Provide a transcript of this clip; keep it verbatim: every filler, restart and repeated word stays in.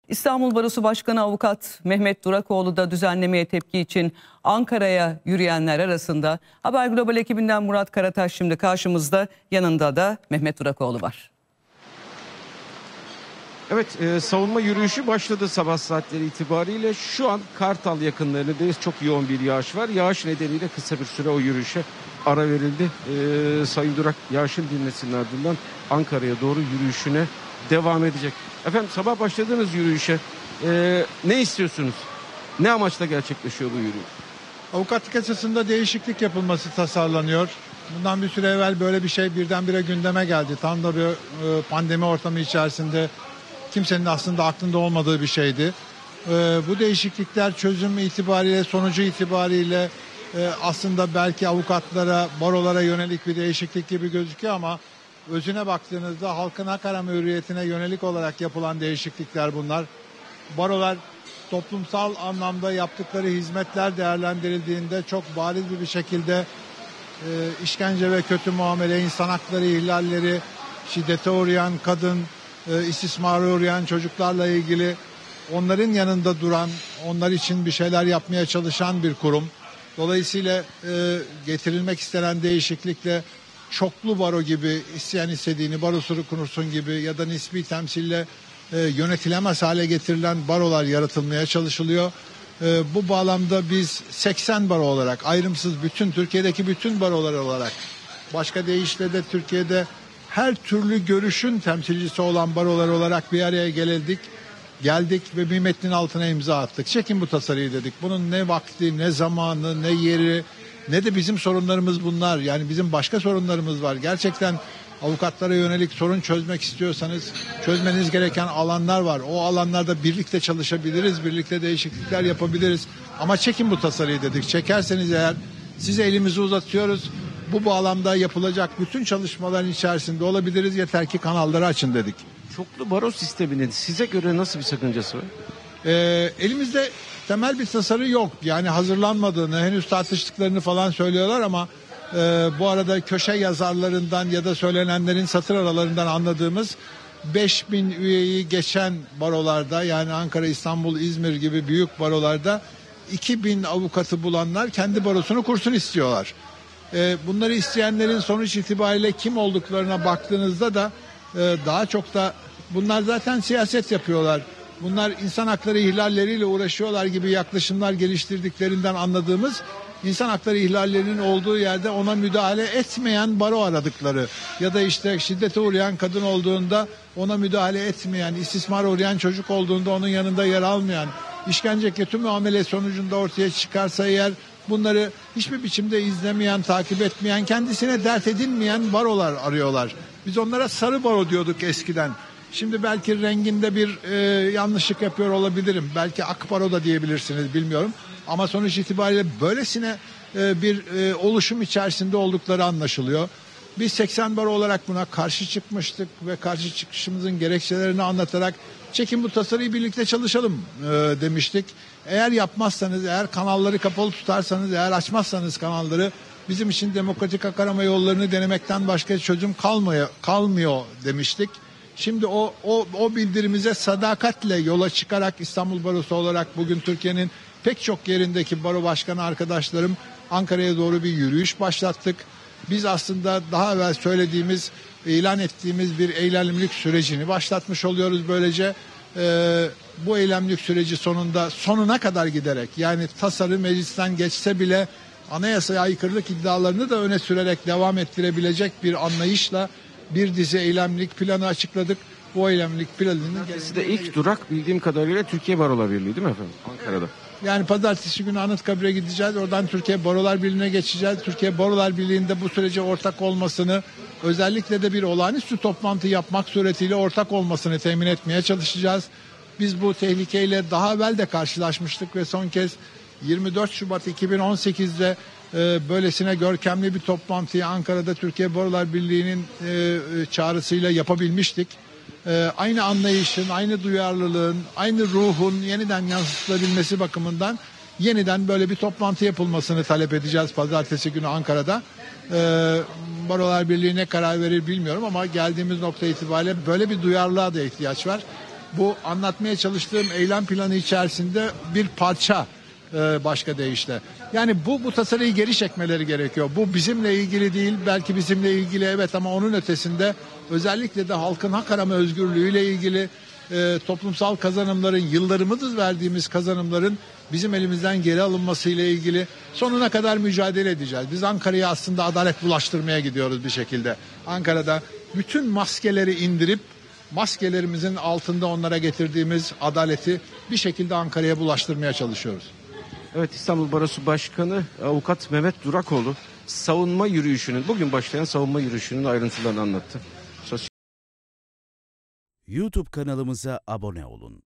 İstanbul Barosu Başkanı Avukat Mehmet Durakoğlu da düzenlemeye tepki için Ankara'ya yürüyenler arasında. Haber Global ekibinden Murat Karataş şimdi karşımızda, yanında da Mehmet Durakoğlu var. Evet, e, savunma yürüyüşü başladı sabah saatleri itibariyle. Şu an Kartal yakınlarındayız. Çok yoğun bir yağış var. Yağış nedeniyle kısa bir süre o yürüyüşe ara verildi. E, Sayın Durak yağışın dinmesinin ardından Ankara'ya doğru yürüyüşüne devam edecek. Efendim, sabah başladığınız yürüyüşe e, ne istiyorsunuz? Ne amaçla gerçekleşiyor bu yürüyüş? Avukatlık açısında değişiklik yapılması tasarlanıyor. Bundan bir süre evvel böyle bir şey birdenbire gündeme geldi. Tam da bir e, pandemi ortamı içerisinde kimsenin aslında aklında olmadığı bir şeydi. E, bu değişiklikler çözüm itibariyle, sonucu itibariyle e, aslında belki avukatlara, barolara yönelik bir değişiklik gibi gözüküyor ama özüne baktığınızda halkın hak arama hürriyetine yönelik olarak yapılan değişiklikler bunlar. Barolar toplumsal anlamda yaptıkları hizmetler değerlendirildiğinde çok bariz bir şekilde e, işkence ve kötü muamele, insan hakları ihlalleri, şiddete uğrayan kadın, e, istismara uğrayan çocuklarla ilgili onların yanında duran, onlar için bir şeyler yapmaya çalışan bir kurum. Dolayısıyla e, getirilmek istenen değişiklikle çoklu baro gibi, isteyen istediğini barosunu kursun gibi ya da nispi temsille e, yönetilemez hale getirilen barolar yaratılmaya çalışılıyor. E, bu bağlamda biz seksen baro olarak, ayrımsız bütün Türkiye'deki bütün barolar olarak, başka deyişle de Türkiye'de her türlü görüşün temsilcisi olan barolar olarak bir araya geldik. Geldik ve bir metnin altına imza attık. Çekin bu tasarıyı dedik. Bunun ne vakti, ne zamanı, ne yeri, ne de bizim sorunlarımız bunlar. Yani bizim başka sorunlarımız var. Gerçekten avukatlara yönelik sorun çözmek istiyorsanız çözmeniz gereken alanlar var. O alanlarda birlikte çalışabiliriz, birlikte değişiklikler yapabiliriz. Ama çekin bu tasarıyı dedik. Çekerseniz eğer size elimizi uzatıyoruz. Bu bağlamda yapılacak bütün çalışmaların içerisinde olabiliriz. Yeter ki kanalları açın dedik. Çoklu baro sisteminin size göre nasıl bir sakıncası var? Ee, elimizde temel bir tasarı yok. Yani hazırlanmadığını, henüz tartıştıklarını falan söylüyorlar ama e, bu arada köşe yazarlarından ya da söylenenlerin satır aralarından anladığımız beş bin üyeyi geçen barolarda, yani Ankara, İstanbul, İzmir gibi büyük barolarda iki bin avukatı bulanlar kendi barosunu kursun istiyorlar. E, bunları isteyenlerin sonuç itibariyle kim olduklarına baktığınızda da e, daha çok da bunlar zaten siyaset yapıyorlar. Bunlar insan hakları ihlalleriyle uğraşıyorlar gibi yaklaşımlar geliştirdiklerinden anladığımız, insan hakları ihlallerinin olduğu yerde ona müdahale etmeyen baro aradıkları ya da işte şiddete uğrayan kadın olduğunda ona müdahale etmeyen, istismara uğrayan çocuk olduğunda onun yanında yer almayan, işkence kötü muamele sonucunda ortaya çıkarsa eğer bunları hiçbir biçimde izlemeyen, takip etmeyen, kendisine dert edinmeyen barolar arıyorlar. Biz onlara sarı baro diyorduk eskiden. Şimdi belki renginde bir e, yanlışlık yapıyor olabilirim. Belki ak baro da diyebilirsiniz, bilmiyorum. Ama sonuç itibariyle böylesine e, bir e, oluşum içerisinde oldukları anlaşılıyor. Biz seksen baro olarak buna karşı çıkmıştık ve karşı çıkışımızın gerekçelerini anlatarak çekin bu tasarıyı birlikte çalışalım e, demiştik. Eğer yapmazsanız, eğer kanalları kapalı tutarsanız, eğer açmazsanız kanalları, bizim için demokratik hak arama yollarını denemekten başka çözüm kalmıyor, kalmıyor demiştik. Şimdi o, o, o bildirimize sadakatle yola çıkarak İstanbul Barosu olarak bugün Türkiye'nin pek çok yerindeki baro başkanı arkadaşlarım Ankara'ya doğru bir yürüyüş başlattık. Biz aslında daha evvel söylediğimiz, ilan ettiğimiz bir eylemlilik sürecini başlatmış oluyoruz böylece. Ee, bu eylemlilik süreci sonunda sonuna kadar giderek, yani tasarı meclisten geçse bile anayasaya aykırılık iddialarını da öne sürerek devam ettirebilecek bir anlayışla bir dizi eylemlilik planı açıkladık. Bu eylemlilik planının Siz de ilk durak bildiğim kadarıyla Türkiye Barolar Birliği değil mi efendim? Ankara'da. Yani pazartesi günü Anıtkabir'e gideceğiz. Oradan Türkiye Barolar Birliği'ne geçeceğiz. Türkiye Barolar Birliği'nde bu sürece ortak olmasını, özellikle de bir olağanüstü toplantı yapmak suretiyle ortak olmasını temin etmeye çalışacağız. Biz bu tehlikeyle daha evvel de karşılaşmıştık ve son kez yirmi dört Şubat iki bin on sekiz'de e, böylesine görkemli bir toplantıyı Ankara'da Türkiye Barolar Birliği'nin e, çağrısıyla yapabilmiştik. E, aynı anlayışın, aynı duyarlılığın, aynı ruhun yeniden yansıtılabilmesi bakımından yeniden böyle bir toplantı yapılmasını talep edeceğiz pazartesi günü Ankara'da. E, Barolar Birliği ne karar verir bilmiyorum ama geldiğimiz nokta itibariyle böyle bir duyarlılığa da ihtiyaç var. Bu anlatmaya çalıştığım eylem planı içerisinde bir parça, e, başka deyişle. Yani bu bu tasarıyı geri çekmeleri gerekiyor. Bu bizimle ilgili değil, belki bizimle ilgili evet, ama onun ötesinde özellikle de halkın hak arama özgürlüğüyle ilgili e, toplumsal kazanımların, yıllarımız verdiğimiz kazanımların bizim elimizden geri alınmasıyla ilgili sonuna kadar mücadele edeceğiz. Biz Ankara'ya aslında adalet bulaştırmaya gidiyoruz bir şekilde. Ankara'da bütün maskeleri indirip maskelerimizin altında onlara getirdiğimiz adaleti bir şekilde Ankara'ya bulaştırmaya çalışıyoruz. Evet, İstanbul Barosu Başkanı Avukat Mehmet Durakoğlu savunma yürüyüşünün, bugün başlayan savunma yürüyüşünün ayrıntılarını anlattı. Sosyal YouTube kanalımıza abone olun.